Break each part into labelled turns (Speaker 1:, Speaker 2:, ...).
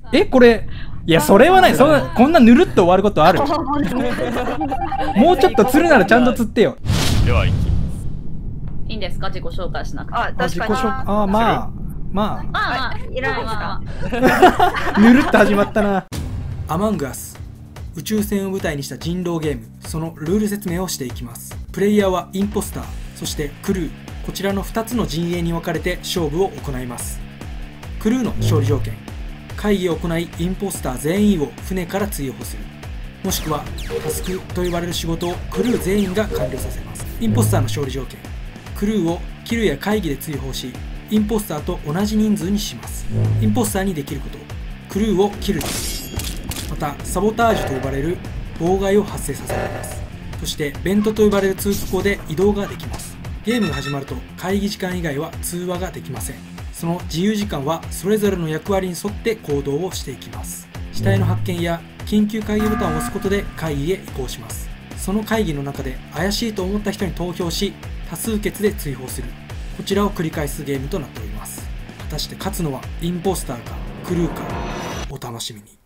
Speaker 1: これ、いや、それはない。こんなぬるっと終わることある？もうちょっと釣るならちゃんと釣ってよ。
Speaker 2: では、
Speaker 3: いいんですか、自己紹介しなくて。
Speaker 4: あ、確かに。
Speaker 1: ま
Speaker 4: あ、いらないですか。
Speaker 1: ぬるっと始まったな。アマングアス。宇宙船を舞台にした人狼ゲーム、そのルール説明をしていきます。プレイヤーはインポスター、そしてクルー、こちらの2つの陣営に分かれて勝負を行います。クルーの勝利条件、会議を行いインポスター全員を船から追放する、もしくはタスクと呼ばれる仕事をクルー全員が完了させます。インポスターの勝利条件、クルーをキルや会議で追放し、インポスターと同じ人数にします。インポスターにできること、クルーをキルです。またサボタージュと呼ばれる妨害を発生させられます。そしてベントと呼ばれる通気口で移動ができます。ゲームが始まると会議時間以外は通話ができません。その自由時間はそれぞれの役割に沿って行動をしていきます。死体の発見や緊急会議ボタンを押すことで会議へ移行します。その会議の中で怪しいと思った人に投票し、多数決で追放する、こちらを繰り返すゲームとなっております。果たして勝つのはインポスターかクルーか、お楽しみに。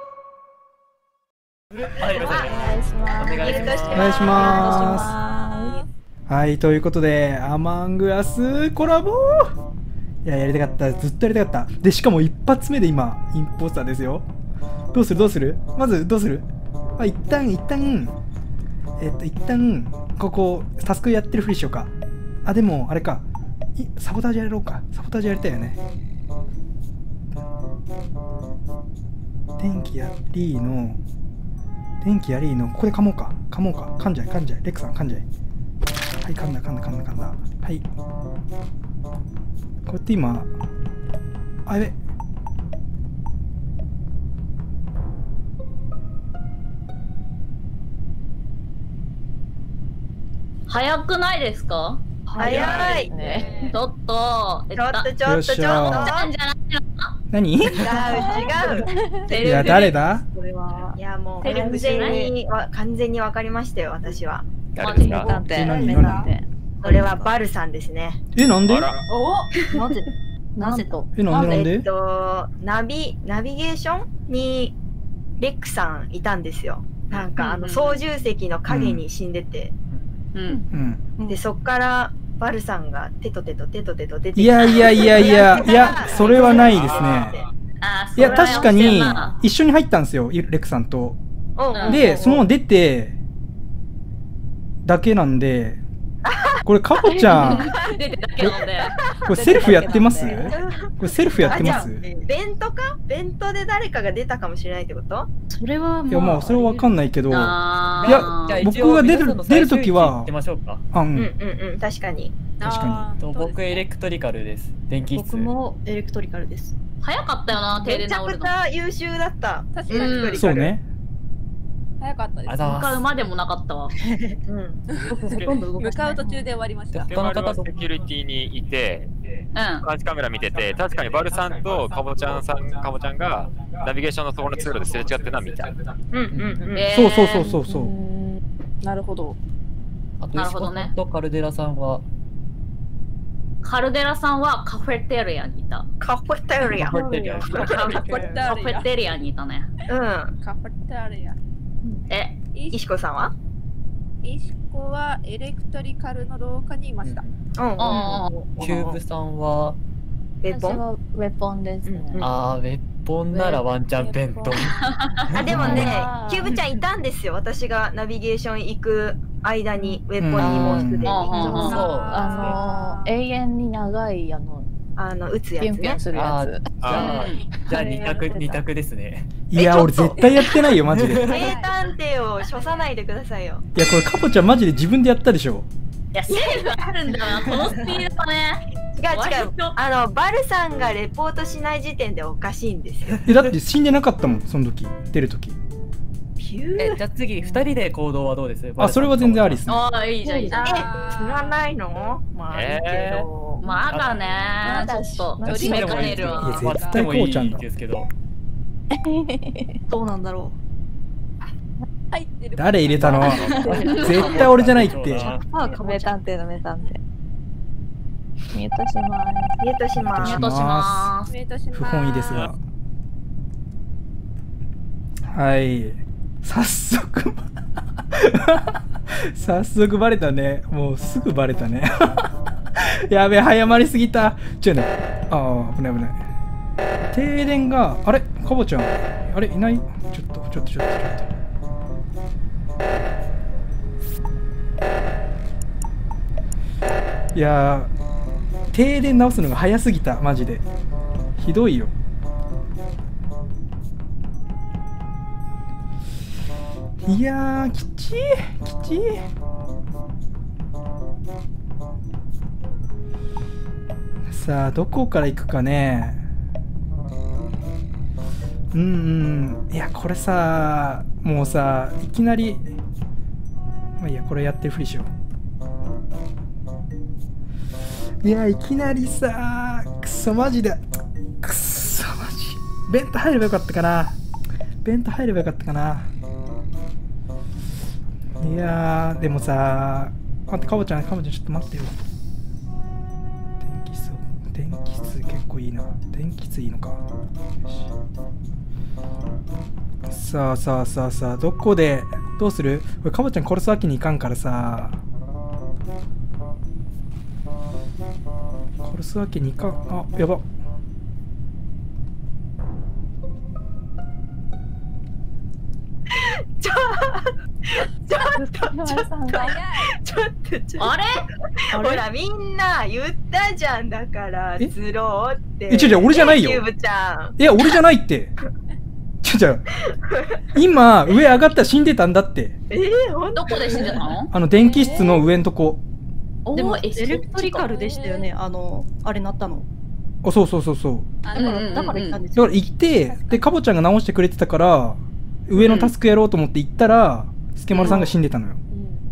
Speaker 2: お願いします。
Speaker 1: お願いします。はい、ということでアマングアスコラボ、いや、やりたかった、ずっとやりたかった。でしかも一発目で今インポスターですよ。どうするまずどうする？一旦ここタスクやってるふりしようか。あ、でもあれか、サボタージュやろうか。サボタージュやりたいよね。電気やりーのここで噛もうか。噛んじゃいレックさん噛んじゃい。はい、噛んだ。はい、こうやって今、あれ
Speaker 3: 早くないですか？
Speaker 4: 早い。
Speaker 3: ちょっと。
Speaker 4: ちょっと。
Speaker 3: ちゃんじゃないの？
Speaker 1: 何？
Speaker 4: 違う。
Speaker 1: いや、誰だ？
Speaker 4: いや、もう完全に分かりましたよ、私は。
Speaker 2: 誰ですか？
Speaker 4: これはバルさんですね。
Speaker 1: なんで？
Speaker 3: なぜと？
Speaker 1: なんで？
Speaker 4: ナビゲーションにレックさんいたんですよ。なんか操縦席の影に死んでて、でそっからバルさんがテトテト出てきて、
Speaker 1: いや、それはないですね。いや、確かに一緒に入ったんですよ、レックさんと。でそのまま出てだけなんで、これカボちゃんこれセルフやってます？
Speaker 4: ベントで誰かが出たかもしれないってこと？
Speaker 3: それは
Speaker 1: いや、まあそれは分かんないけど、いや、僕が出るときは、
Speaker 4: 確かに。
Speaker 5: 僕エレクトリカルです。電気室。
Speaker 3: 僕もエレクトリカルです。早かったよな、停電治るの。
Speaker 4: めちゃくちゃ優秀だった。
Speaker 3: 確かに。
Speaker 1: そうね。
Speaker 6: 早かったです。
Speaker 3: 向かうまでもなかったわ。
Speaker 6: 向かう途中で終わりました。
Speaker 2: 他の方はセキュリティにいて、監視カメラ見てて、確かにバルさんとカボちゃんがナビゲーションのそこの通路ですれ違ってるのは見た。
Speaker 1: そう。
Speaker 6: なるほど。
Speaker 5: あと石子さんとカルデラさんは
Speaker 3: カフェテリアにいた。
Speaker 4: カフェテ
Speaker 3: リアにいたね。
Speaker 6: カフェテリア。
Speaker 4: 石子さんは？
Speaker 6: 石子はエレクトリカルの廊下にいました。
Speaker 5: キューブさんは
Speaker 7: ウェポンですね。
Speaker 5: ウェポンならワンチャンペント。
Speaker 4: でもね、キューブちゃんいたんですよ。私がナビゲーション行く間にウェポンにもうすでに。
Speaker 7: 永遠に長い
Speaker 4: 撃つやつね。
Speaker 5: じゃあ二択ですね。
Speaker 1: いや、俺絶対やってないよ、マジで。
Speaker 4: 名探偵を処さないでくださいよ。
Speaker 1: いや、これカポちゃんマジで自分でやったでしょ。
Speaker 3: いや、セーフあるんだよな、このスピードはね。
Speaker 4: 違う。バルさんがレポートしない時点でおかしいんですよ。
Speaker 1: だって死んでなかったもん、その時、出る時。
Speaker 5: じゃあ次、2人で行動はどうです？
Speaker 1: それは全然ありですね。
Speaker 3: いいじゃん。
Speaker 4: 知らないの？まあいいけど。
Speaker 3: まだね、ちょっと締めかねるわ。
Speaker 1: いや、絶対こうちゃんだ。
Speaker 7: どうなんだろ
Speaker 1: う。誰入れたの？絶対俺じゃないって。
Speaker 7: 名探偵。ミュートします。
Speaker 1: 不本意ですが。 はい。早速早速バレたね。もうすぐバレたね。やべえ、早まりすぎた。違うね。ああ、危ない危ない。停電が、あれカボちゃん。あれいない？ちょっと。いやー、停電直すのが早すぎた、マジで。ひどいよ。いやー、きちい。さあ、どこから行くかね。いや、これさ、もうさ、いきなり、まあいいや、これやってるふりしよう。いや、いきなりさ、くそマジで、くそマジ。弁当入ればよかったかな。いやー、でもさ、待って、かぼちゃんちょっと待ってよ。電気室結構いいな。電気室いいのか。よし。さあ、どこで、どうする？これかぼちゃん殺すわけにいかんからさ。殺すわけにいかん。あ、やば。
Speaker 4: ちょっと
Speaker 3: あれ
Speaker 4: ほらみんな言ったじゃん、だから釣ろうって。
Speaker 1: 違う、俺じゃないよ。
Speaker 4: キューブちゃん。
Speaker 1: いや、俺じゃないって。今上上がったら死んでたんだって。
Speaker 3: どこで死んでたの？
Speaker 1: 電気室の上んとこ。
Speaker 7: でもエレクトリカルでしたよね。あれなったの。
Speaker 1: あ、そう。
Speaker 7: だから行ったんですよ。
Speaker 1: だから行って、でかぼちゃんが直してくれてたから上のタスクやろうと思って行ったら、スケマルさんが死んでたのよ。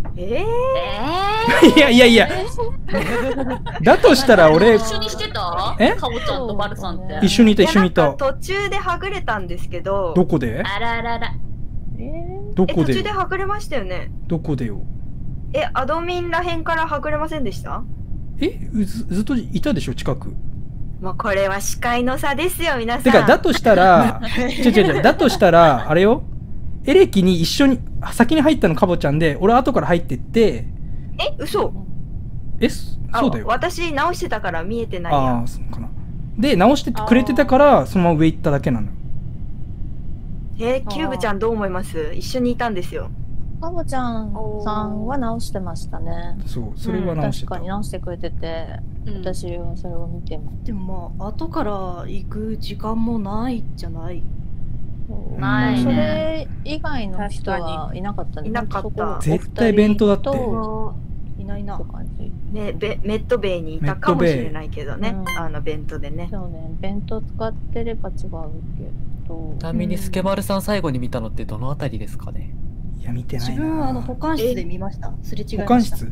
Speaker 1: いやだとしたら俺
Speaker 3: 一緒にしてた？かぼちゃんとバルさんって
Speaker 1: 一緒にいた。
Speaker 4: 途中ではぐれたんですけど。
Speaker 1: どこで？
Speaker 3: あららら。
Speaker 1: どこで？
Speaker 4: 途中ではぐれましたよね。
Speaker 1: どこでよ？
Speaker 4: アドミンらへんからはぐれませんでした？
Speaker 1: ずっといたでしょ、近く。
Speaker 4: まあこれは視界の差ですよ、皆さん。
Speaker 1: てか、だとしたらだとしたらあれよ、エレキに一緒に先に入ったのかぼちゃんで、俺後から入ってって。
Speaker 4: 嘘？
Speaker 1: そうだよ。
Speaker 4: 私直してたから見えてないや。
Speaker 1: ああ、そうかな。で直してくれてたからそのまま上行っただけなの。
Speaker 4: キューブちゃんどう思います？一緒にいたんですよ。
Speaker 7: かぼちゃんさんは直してましたね。
Speaker 1: そう、それは直してた。
Speaker 7: 確かに直してくれてて、私はそれを見てます。
Speaker 8: でもまあ後から行く時間もないじゃない。
Speaker 7: ないね。それ以外の人はいなかったね。
Speaker 4: いなかった。
Speaker 1: 絶対弁当だって。
Speaker 8: いないな。
Speaker 4: ね、メットベイにいたかもしれないけどね、弁当でね。
Speaker 7: そうね、弁当使ってれば違うけど。
Speaker 5: ちなみにスケバルさん最後に見たのってどのあたりですかね？
Speaker 1: いや、見てないな。
Speaker 8: 自分は保管室で見ました。すれ違いました。
Speaker 1: 保管室？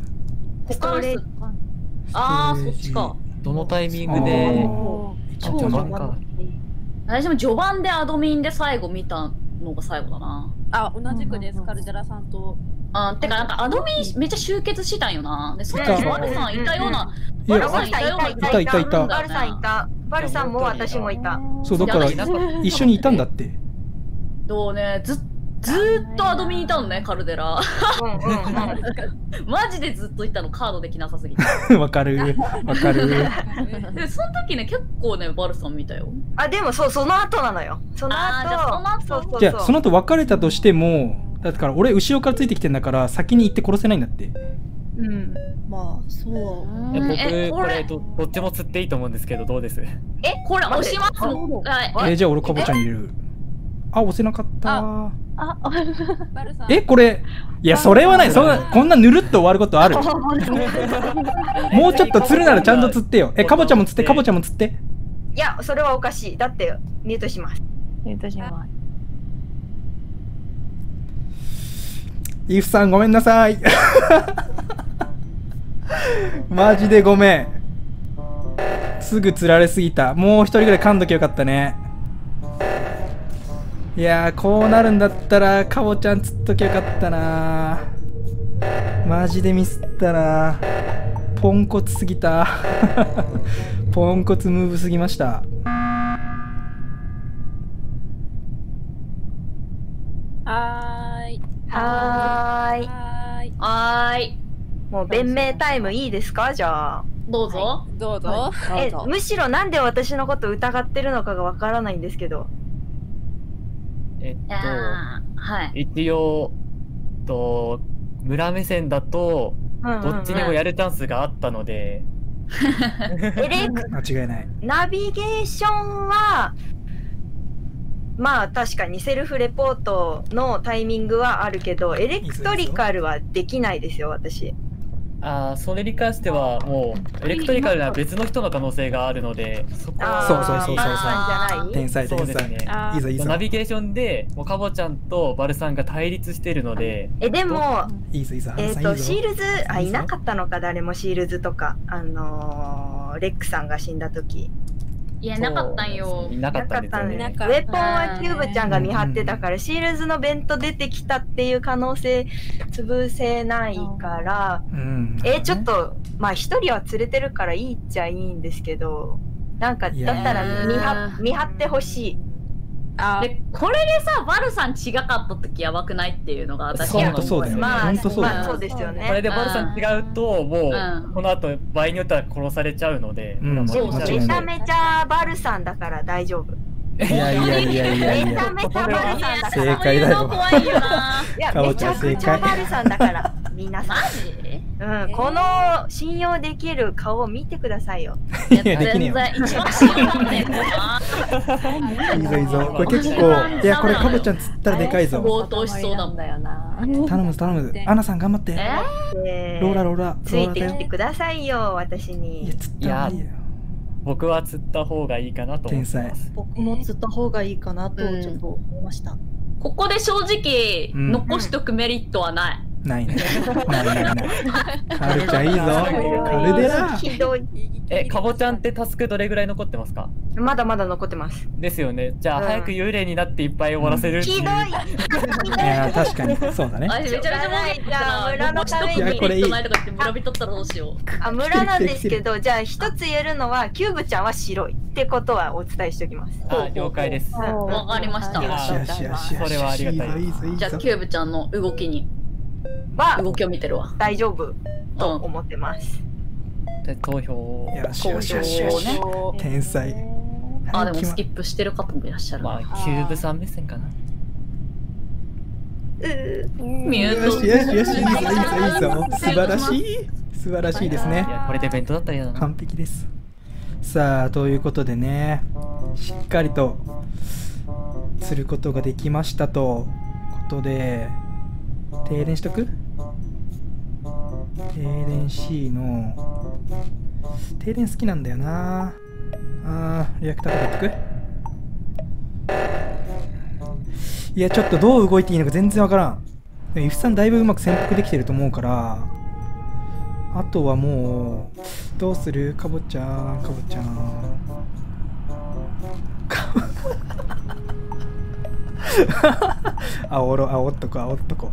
Speaker 3: ああ、そっちか。
Speaker 5: どのタイミングで？
Speaker 3: 序盤か。私も序盤でアドミンで最後見たのが最後だな。
Speaker 6: あ、同じくです、カルデラさんと。
Speaker 3: てかなんかアドミンめっちゃ集結したんよな。で、その時バルさんいたような。
Speaker 1: バルさんいた。
Speaker 4: バルさんいた。バルさんも私もいた。
Speaker 1: そう、だから一緒にいたんだって。
Speaker 3: どうね、ずっとアドミンいたのね、カルデラ。マジでずっといたの、カードできなさすぎて。
Speaker 1: わかる。で、その
Speaker 3: 時ね、結構ね、バルさん見たよ。
Speaker 4: でもその後なのよ。その後。
Speaker 1: じゃあ、その後別れたとしても、だから俺後ろからついてきてんだから先に行って殺せないんだって。
Speaker 8: まあそう。
Speaker 5: 僕これどっちも釣っていいと思うんですけど、どうです？
Speaker 3: これ押します。
Speaker 1: じゃあ俺かぼちゃん入れる。押せなかった。
Speaker 6: バルさ
Speaker 1: ん。これ、いやそれはない。こんなぬるっと終わることある？もうちょっと釣るならちゃんと釣ってよ。かぼちゃんも釣って、かぼちゃんも釣って。
Speaker 4: いや、それはおかしい。だってミュートします。
Speaker 7: ミュートします。
Speaker 1: イフさんごめんなさい。マジでごめん。すぐ釣られすぎた。もう一人ぐらい噛んどきゃよかったね。いやー、こうなるんだったらかぼちゃん釣っときゃよかったな。マジでミスったな。ポンコツすぎた。ポンコツムーブすぎました。
Speaker 6: はーい。
Speaker 4: はーい。
Speaker 3: はーい。
Speaker 4: もう弁明タイムいいですか？じゃあ。
Speaker 3: どうぞ。
Speaker 6: どうぞ。
Speaker 4: むしろなんで私のこと疑ってるのかがわからないんですけど。
Speaker 3: はい。
Speaker 5: 一応村目線だとどっちにもやるチャンスがあったので、
Speaker 1: 間違いない。
Speaker 4: ナビゲーションはまあ確かにセルフレポートのタイミングはあるけど、エレクトリカルはできないですよ、私。
Speaker 5: それに関してはもうエレクトリカルは別の人の可能性があるので、そこ
Speaker 1: はそう天才天才。いいぞいいぞ。
Speaker 5: ナビゲーションでもうカボちゃんとバルさんが対立しているので。
Speaker 4: でも
Speaker 1: いいぞいいぞ。
Speaker 4: シールズいなかったのか、誰もシールズとかレックさんが死んだ時。
Speaker 3: いや、なかったんよ。
Speaker 5: なかったんですよね。
Speaker 4: ウェポンはキューブちゃんが見張ってたから、シールズのベント出てきたっていう可能性潰せないから、ちょっとまあ一人は連れてるからいいっちゃいいんですけど、なんかだったら見張ってほしい。
Speaker 3: でこれでさ、バルさん違かった時やばくないっていうのが私は思う。
Speaker 1: そうだよね。
Speaker 4: まあそうですよね。
Speaker 5: これでバルさん違うともうこの後場合によっては殺されちゃうので、
Speaker 4: めちゃめちゃバルさんだから大丈夫。
Speaker 1: いや
Speaker 4: めちゃめちゃバルさんだから。
Speaker 1: 正解だよ。
Speaker 3: 怖いよな。
Speaker 4: いや、めちゃくちゃバルさんだから。皆さん。
Speaker 3: マジ？
Speaker 4: この信用できる顔を見てくださいよ。
Speaker 1: いや、できねえよ。いいぞいいぞ。これ結構、いや、これカボちゃん釣ったらでかいぞ。
Speaker 3: 強盗しそうなんだよな。
Speaker 1: 頼む頼む。アナさん頑張って。ローラ。
Speaker 4: ついてきてくださいよ、私に。
Speaker 1: いや、釣ったらいいよ。
Speaker 5: 僕は釣った方がいいかなと思います。
Speaker 8: 僕も釣った方がいいかなとちょっと思いました。
Speaker 3: ここで正直残しとくメリットはない。
Speaker 1: ないね。ない。カルちゃんいいぞ。カルデラ。
Speaker 4: ひどい。
Speaker 5: カボちゃんってタスクどれぐらい残ってますか？
Speaker 4: まだまだ残ってます。
Speaker 5: ですよね。じゃあ早く幽霊になっていっぱい終わらせる。
Speaker 4: ひどい。
Speaker 1: いや確かにそうだね。
Speaker 3: めちゃめちゃじゃあ村のためにメリットないとか言って村人ったらどうしよう。
Speaker 4: 村なんですけど、じゃあ一つ言えるのはキューブちゃんは白いってことはお伝えしておきます。
Speaker 5: 了解です。
Speaker 3: わかりました。
Speaker 5: それはありがたい。
Speaker 3: じゃあキューブちゃんの動きに動きを見てるわ。
Speaker 4: 大丈夫と思ってます。
Speaker 5: 投票。
Speaker 1: よし。天才。
Speaker 3: でもスキップしてる方もいらっしゃる。
Speaker 5: まあキューブさん目線かな。
Speaker 3: ミュート。
Speaker 1: よしいいぞ。素晴らしいですね。
Speaker 5: これで弁当だったら嫌だな。
Speaker 1: 完璧です。さあということでね、しっかりと釣ることができましたとことで、停電しとく？停電 C の停電好きなんだよな。リアクターとかやっとく？いやちょっとどう動いていいのか全然わからん。イフさんだいぶうまく潜伏できてると思うから、あとはもうどうする？カボちゃん煽っとこ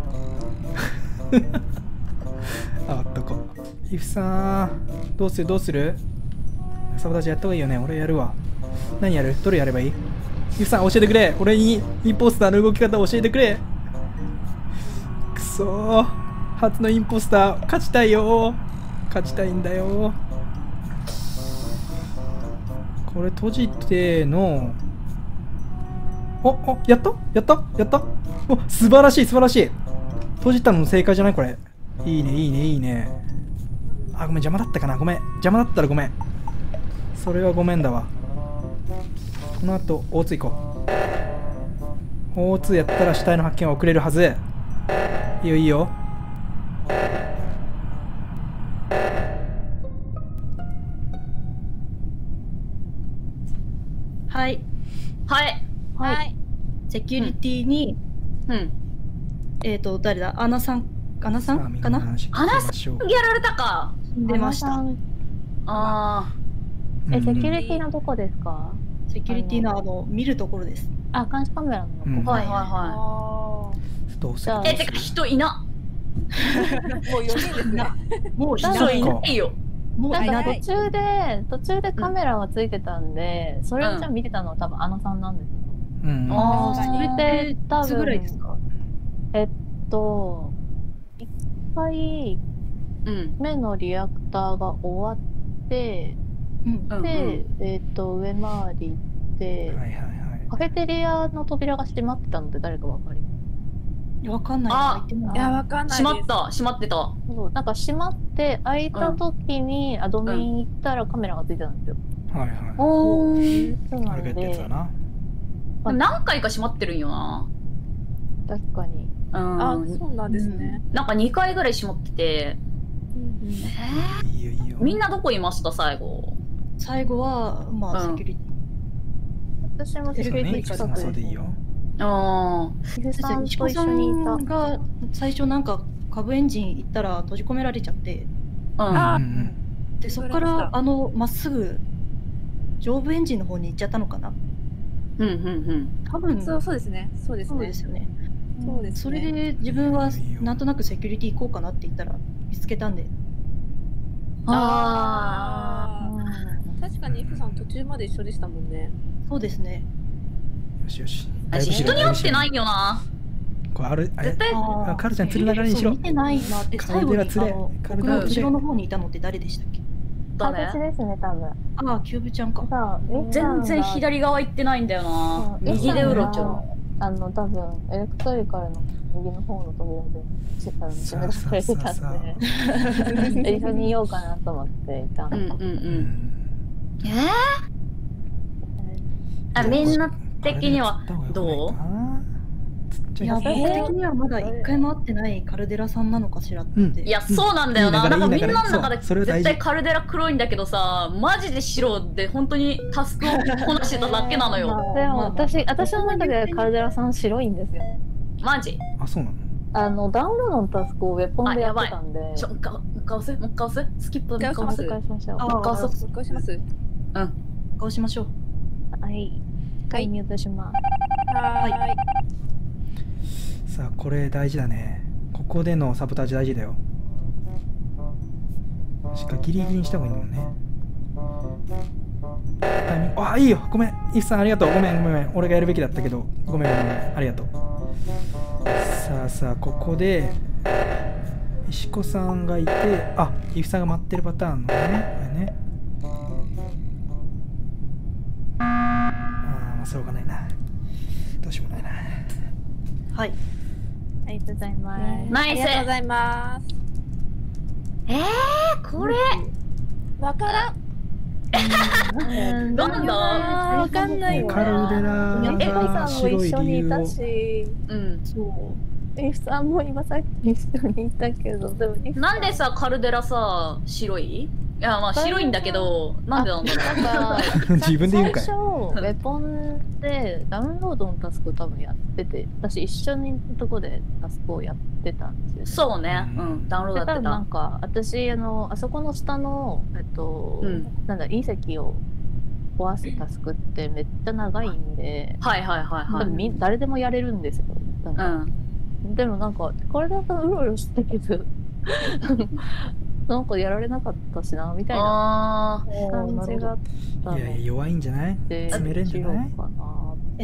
Speaker 1: イフさんどうするサボタージやった方がいいよね。俺やるわ。何やる？どれやればいい？イフさん教えてくれ。俺にインポスターの動き方を教えてくれ。くそー、初のインポスター勝ちたいんだよ。これ閉じてのやったお、素晴らしい閉じたの正解じゃないこれ。いいね。ごめん邪魔だったかな。邪魔だったらごめん。それはごめんだわ。この後 O2 行こう。 O2 やったら死体の発見は遅れるはず。いいよ。
Speaker 8: はい。セキュリティに、誰だ？アナさんかな？アナさんや
Speaker 3: られたか。
Speaker 8: 出ました。
Speaker 7: セキュリティのどこですか？
Speaker 8: セキュリティの見るところです。
Speaker 7: 監視カメラのとこ。
Speaker 1: どうする？
Speaker 3: てか人いな。
Speaker 6: もう4人ですね。
Speaker 3: もう人いないよ。
Speaker 7: 途中でカメラがついてたんで、それをじゃあ見てたのは多分アナさんなんです。
Speaker 8: それって多分いつぐらいですか？
Speaker 7: 一回、目のリアクターが終わって、で、上回り行って、カフェテリアの扉が閉まってたので誰かわかります？
Speaker 8: わかんない。
Speaker 6: いや、わかんない。
Speaker 3: 閉まってた。
Speaker 7: そう、なんか閉まって開いた時にアドミン行ったらカメラがついてたんですよ。
Speaker 1: はいはい。
Speaker 3: おー。
Speaker 7: そうなので、
Speaker 3: 何回か閉まってるんよな。
Speaker 7: 確かに。
Speaker 6: あ、そうなんですね。
Speaker 3: なんか2回ぐらい閉まってて。みんなどこいました最後？
Speaker 8: 最後はまあセキュリティ。
Speaker 7: 私もセキュリティ近くで。
Speaker 3: ああ。
Speaker 8: 石子さんが最初なんか株エンジン行ったら閉じ込められちゃって、でそこからまっすぐ上部エンジンの方に行っちゃったのかな。多分
Speaker 6: そうですね。そうです
Speaker 8: よね。
Speaker 6: そうですね。
Speaker 8: それで自分はなんとなくセキュリティ行こうかなって言ったら見つけたんで。
Speaker 6: 確かにイフさん途中まで一緒でしたもんね。
Speaker 8: そうですね。
Speaker 1: よしよし。
Speaker 3: 人に会ってないよな。
Speaker 1: これあれ
Speaker 3: 絶対
Speaker 1: カルちゃん釣る流れにしろ。
Speaker 8: 見てないなって。最後に僕の後ろの方にいたのって誰でしたっけ？
Speaker 7: 私ですね、多分。
Speaker 8: ああ、キューブちゃんか。
Speaker 3: 全然左側行ってないんだよな。右でうろちょろ。
Speaker 7: 多分エレクトリカルの右の方の扉で閉められてたんで、一緒にいようかなと思っていた。
Speaker 3: みんな的にはどう？
Speaker 8: いや、僕的にはまだ一回も会ってないカルデラさんなのかしらって。
Speaker 3: いや、そうなんだよな。なんかみんなの中で絶対カルデラ黒いんだけどさ、マジで白で本当にタスクをこなしてただけなのよ。
Speaker 7: でも私の中でカルデラさん白いんですよね。
Speaker 3: マジ？
Speaker 1: あ、そうなの？
Speaker 7: ダウンロードのタスクをウェポンでやってたんで。
Speaker 3: もう一回押すスキップでもう一回押す。
Speaker 7: もう一回しましょう。
Speaker 3: もう一回押す。
Speaker 6: もう一回します。
Speaker 8: 押しましょう。
Speaker 7: はい。ミュートします。
Speaker 6: はい。
Speaker 1: さあこれ大事だね。ここでのサボタージュ大事だよ。しかギリギリにした方がいいもんね。あ、いいよ。ごめん。イフさんありがとう。ごめん。俺がやるべきだったけど。ごめん。ありがとう。さあここで石子さんがいて、あ、イフさんが待ってるパターンのね。これね。まあしょうがないな。どうしようもないな。
Speaker 8: はい。
Speaker 7: ありがとうございます。
Speaker 3: ナイス。
Speaker 6: ありがとうございます。
Speaker 3: これ
Speaker 6: わからん。
Speaker 3: なんだ？
Speaker 6: わかんない。
Speaker 1: カルデラが白い理由を。
Speaker 7: そう。イフさんも今さっき一緒にいたけど、でも
Speaker 3: なんでさカルデラさ白い？いやまあ白いんだけど、なんでなんだ
Speaker 1: ろう。自分で言うかい。
Speaker 7: 最初ウェポンでダウンロードのタスクを多分やってて、私一緒にとこでタスクをやってたんですよ。
Speaker 3: そうね。ダウンロードやってた。
Speaker 7: なんか私あそこの下のなんだ隕石を壊すタスクってめっちゃ長いんで、誰でもやれるんですよ。でもなんかこれだとうろうろしてたけど。なんかやられなかったしなみたいな感じがあったの。
Speaker 1: いや弱いんじゃない？詰めれんじゃない？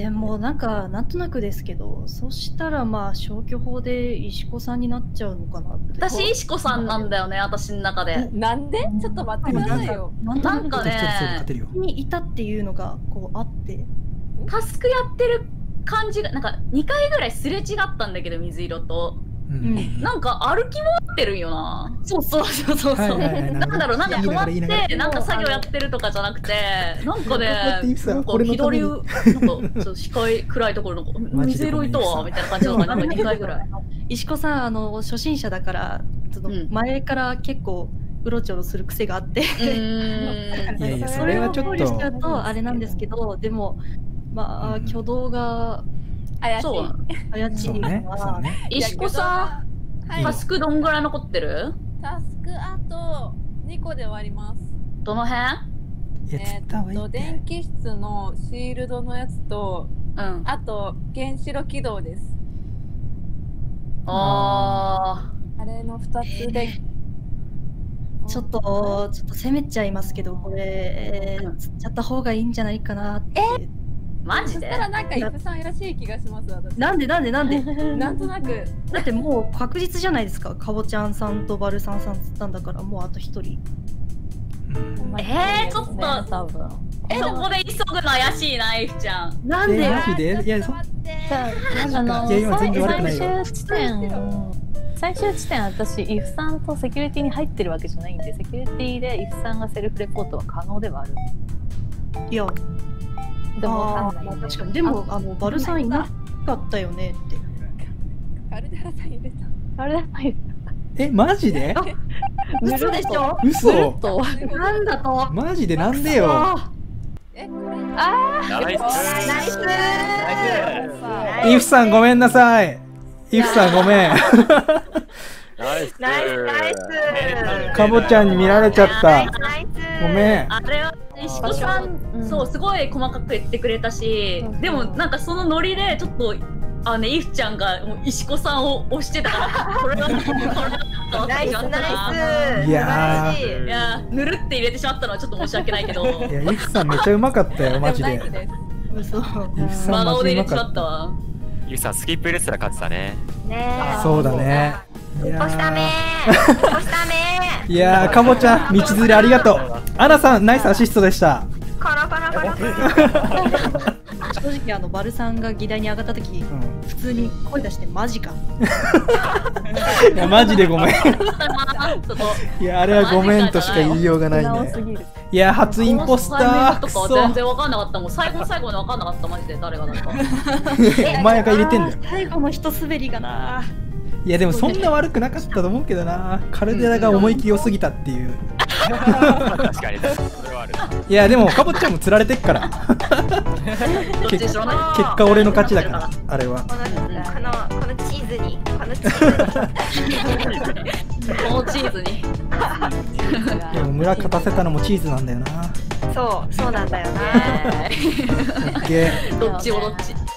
Speaker 8: もうなんとなくですけど、そしたらまあ消去法で石子さんになっちゃうのかなって。
Speaker 3: 私石子さんなんだよね、私の中で。
Speaker 6: なんで？ちょっと待ってくださいよ。
Speaker 3: なんかね、
Speaker 8: にいたっていうのがこうあって、
Speaker 3: タスクやってる感じがなんか2回ぐらいすれ違ったんだけど、水色と。なんか歩き回ってるんよな。そうなんだろう、なんか止まってなんか作業やってるとかじゃなくて、なんかね、なんか左なんか視界暗いところの水色いとはみたいな感じだった。なんか2回ぐらい。
Speaker 8: 石子さん初心者だから前から結構うろちょろする癖があって、
Speaker 1: いやそれはちょっ
Speaker 8: とあれなんですけど、でもまあ挙動が
Speaker 6: 怪しい
Speaker 1: ね。
Speaker 3: 石子さん、タスクどんぐらい残ってる？
Speaker 6: タスクあと2個で終わります。
Speaker 3: どの辺？
Speaker 6: 電気室のシールドのやつと、あと原子炉起動です。
Speaker 3: あ
Speaker 6: れの2つで。
Speaker 8: ちょっと攻めちゃいますけど、これ釣っちゃった方がいいんじゃないかなって。
Speaker 3: マジで？
Speaker 6: そしたらなんかイフさんらしい気がします。私。
Speaker 8: なんで
Speaker 6: なんとなく。
Speaker 8: だってもう確実じゃないですか。かぼちゃんさんとバルサンさんつったんだから、もうあと一人。
Speaker 3: ちょっと多分。そこで急ぐの怪しいな、イフちゃん。
Speaker 8: なんで？
Speaker 1: マジで？いや、
Speaker 7: 最終地点私イフさんとセキュリティに入ってるわけじゃないんで、セキュリティでイフさんがセルフレポートは可能ではある。
Speaker 8: いや、でも確かに。でもバルさんいなかったよねって。
Speaker 6: カルデラさん入れた。
Speaker 7: カルデラさん入れた。
Speaker 1: マジで？
Speaker 8: 嘘でしょ？
Speaker 1: 嘘？
Speaker 8: なんだと？
Speaker 1: マジでなんでよ？
Speaker 2: ナイス。
Speaker 1: イフさんごめんなさい。イフさんごめん。
Speaker 2: ナイス。
Speaker 1: かぼちゃんに見られちゃった。ごめん。
Speaker 3: あれは石子さん、そうすごい細かく言ってくれたし、でもなんかそのノリでちょっとイフちゃんがもう石子さんを押してたから、これは
Speaker 4: ナイスナイス。
Speaker 1: いや
Speaker 3: ぬるって入れてしまったのはちょっと申し訳ないけど。
Speaker 1: いやイフさんめっちゃうまかったよマジで。
Speaker 3: 真顔で入れてしまったわ。
Speaker 2: イフさんスキップ入れてたら勝ってたね。
Speaker 1: そうだね。
Speaker 4: 押しため。
Speaker 1: いやーかぼちゃん道連れありがとう。アナさんナイスアシストでした。
Speaker 4: コロコロコロ。
Speaker 8: 正直バルさんが議題に上がった時、普通に声出してマジか。
Speaker 1: いやマジでごめん。いやあれはごめんとしか言いようがないね。いや初インポスター。
Speaker 3: とか全然わかんなかったもん。最後にわかんなかったマジで誰がなんか。
Speaker 1: お前が入れてんだよ。
Speaker 8: 最後の一滑りがな。
Speaker 1: いやでもそんな悪くなかったと思うけどな。カルデラが思い切り良すぎたっていう。
Speaker 2: 確かにそれはある。
Speaker 1: いやでもかぼちゃんも釣られてっから。結果俺の勝ちだからあれは。
Speaker 4: このチーズに
Speaker 3: このチーズに。
Speaker 1: でも村勝たせたのもチーズなんだよな。
Speaker 4: そうなんだよな。
Speaker 3: どっちもどっち。